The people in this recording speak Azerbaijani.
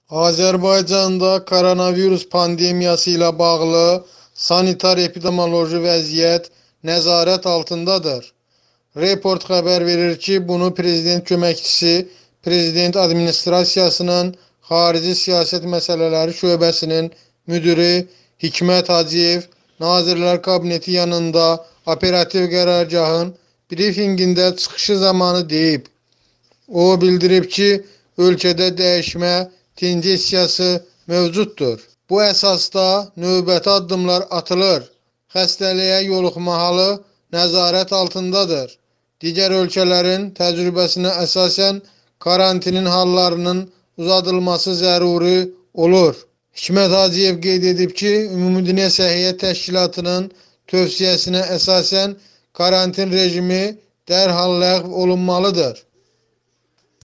Azərbaycanda koronavirus pandemiyası ilə bağlı sanitar-epidemioloji vəziyyət nəzarət altındadır. Report xəbər verir ki, bunu Prezident Köməkçisi, Prezident Administrasiyasının Xarici Siyasət Məsələləri Şöbəsinin müdiri Hikmət Hacıyev Nazirlər Kabineti yanında operativ qərargahın brifinqində çıxışı zamanı deyib. O bildirib ki, ölkədə dəyişmə tendensiyası mövcuddur. Bu əsasda növbəti addımlar atılır. Xəstəliyə yoluxma halı nəzarət altındadır. Digər ölkələrin təcrübəsinə əsasən karantinin hallarının uzadılması zəruri olur. Hikmət Hacıyev qeyd edib ki, Ümumdünya Səhiyyə Təşkilatının tövsiyəsinə əsasən karantin rejimi dərhal ləğv olunmalıdır.